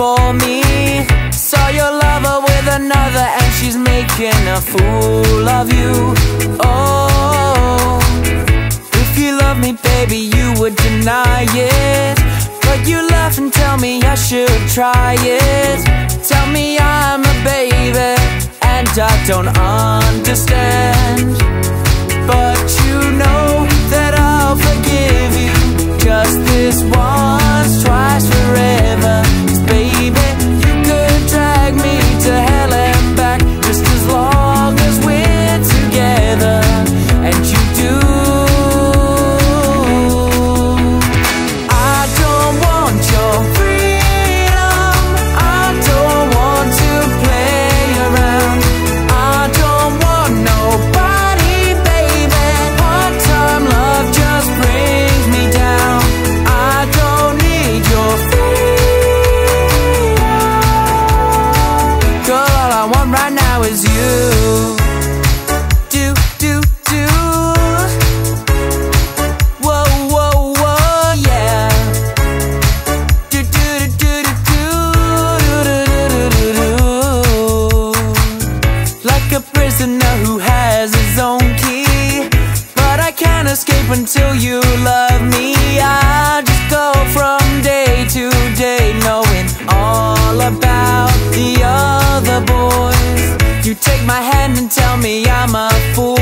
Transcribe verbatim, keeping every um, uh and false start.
for me. Saw your lover with another and she's making a fool of you. Oh, if you love me, baby, you would deny it, but you laugh and tell me I should try it. Tell me I'm a baby and I don't understand, but you know that I'll forgive you just this once, twice, forever. 'Cause baby, you could drag me to hell and back just as long as we're together, and you do. I don't want your freedom, I don't want to play around, I don't want nobody, baby. Part-time love just brings me down. I don't need your freedom, girl, all I want right now is you. Do, do, do. Whoa, whoa, whoa, yeah. Do, do, do, do, do, do, do, do, do, do. Like a prisoner who has his own key, but I can't escape until you love me. I just go from day to day knowing all about the other boys. You take my hand and tell me I'm a fool.